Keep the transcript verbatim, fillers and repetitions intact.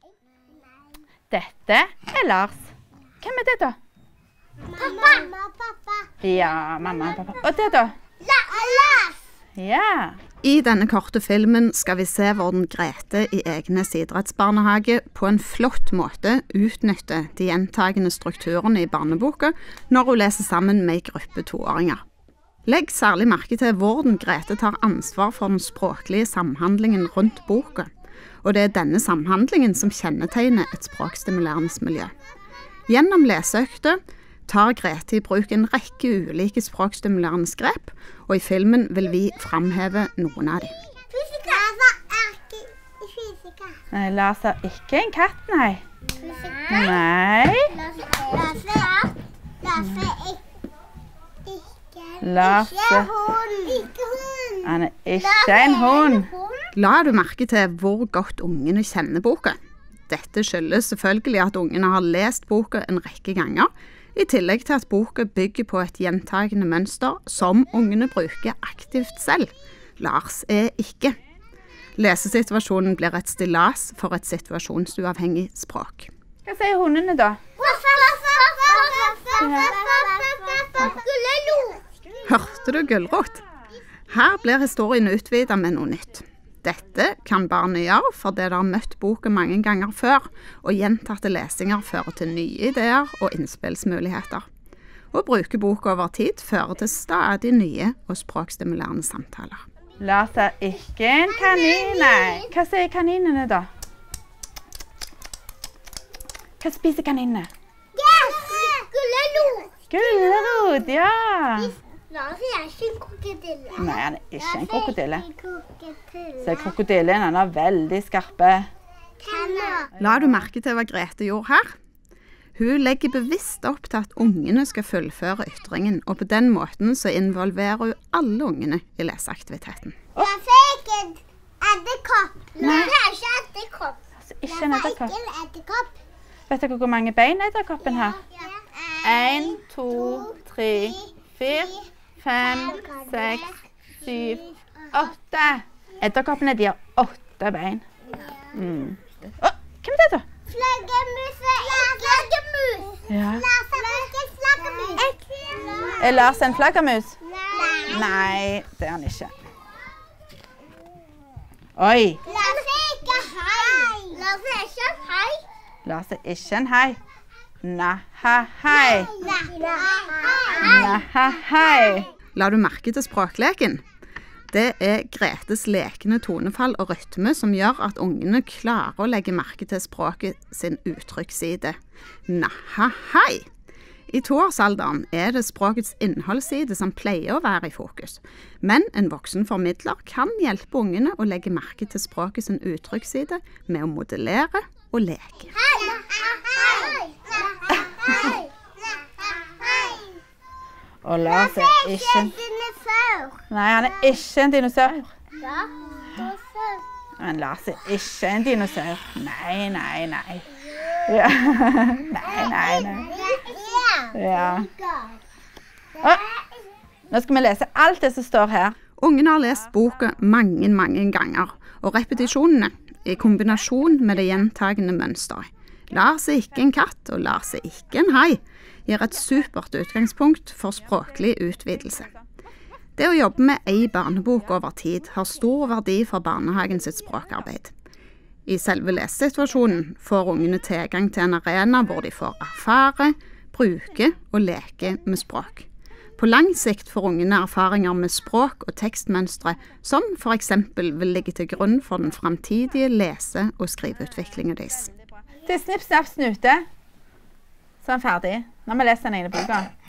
Dette er Lars. Hvem er det da? Pappa! Pappa! Ja, mamma og pappa. Og det da? Lars! Ja. I denne korte filmen skal vi se hvordan Grete i Egnes idrettsbarnehage på en flott måte utnytter de gjentagende strukturene i barneboka når hun leser sammen med en gruppe toåringer. Legg særlig merke til hvordan Grete tar ansvar for den språklige samhandlingen rundt boka, og det er denne samhandlingen som kjennetegner et språkstimulerende miljø. Gjennom leseøkter tar Grete i bruk en rekke ulike språkstimulerende grep, og i filmen vil vi framheve noen av dem. Fysika er ikke fysika. Nei, Lars er ikke en katt, nei. Fysika. Nei. Lars er Lars er ikke Lars ikke hund. Ikke hund. Han er ikke en hund. La du merke til hvor godt ungene kjenner boka? Dette skyldes selvfølgelig at ungene har lest boka en rekke ganger, i tillegg til at boka bygger på et gjentagende mønster som ungene bruker aktivt selv. Lars er ikke. Lesesituasjonen blir et stillas for et situasjonsuavhengig språk. Hva sier hundene da? Hørte du gulrot? Her blir historien utvidet med noe nytt. Dette kan barnet gjøre fordi de har møtt boka mange ganger før, og gjentatte lesinger fører til nye ideer og innspillsmuligheter. Å bruke boka over tid fører til stadig nye og språkstimulerende samtaler. Lars er ikke en kanin, nei. Hva sier kaninene da? Hva spiser kaninene? Gulrot. Gulrot, ja. Lars er ikke en krokodille. Nei, han er ikke en krokodille. krokodille. Så krokodillen, han har veldig skarpe. Tenner. La du merke til hva Grete gjorde her? Hun legger bevisst opp til at ungene skal fullføre ytringen, og på den måten så involverer hun alle ungene i leseaktiviteten. Lars er ikke en edderkopp. Lars er ikke edderkopp. Altså, ikke en edderkopp. Lars er ikke en edderkopp. Vet dere hvor mange bein edderkoppen har? En, to, tre, fire, fem, seks, syv, åtte. Edderkoppene, de har åtte bein. Mm. Å, hvem er det da? Flaggermus er ikke flaggermus. Ja. Lars er ikke flaggermus. Er Lars en flaggermus? Nei. Nei, det er han ikke. Oi, Lars er ikke hei. Lars er ikke hei. Lars er ikke en hei. Nahahai. Nahahai. La du merke til språkleken? Det er Gretes lekende tonefall og rytme som gjør at ungene klarer å legge merke til språket sin uttrykksside. Nahahai. I toårsalderen er det språkets innholdsside som pleier å være i fokus. Men en voksen formidler kan hjelpe ungene å legge merke til språket sin uttrykksside med å modellere og leke. Og Lars er ikke en... Nei, han er ikke en dinosaur. Men Lars er ikke en dinosaur. Nei, nei, nei. Ja. Nei, nei, nei. Ja. Å, nå skal vi lese alt det som står her. Ungene har lest boka mange, mange ganger, og repetisjonene i kombinasjon med det gjentagende mønsteret. Lars er ikke en katt, og Lars er ikke en hai, gir et supert utgangspunkt for språklig utvidelse. Det å jobbe med en barnebok over tid har stor verdi for barnehagen sitt språkarbeid. I selve lesesituasjonen får ungene tilgang til en arena hvor de får erfare, bruke og leke med språk. På lang sikt får ungene erfaringer med språk og tekstmønstre som for eksempel vil ligge til grunn for den fremtidige lese- og skriveutviklingen deres. Det er snipp, snapp, snute. Så er han ferdig. Nå har vi lest den ene boka.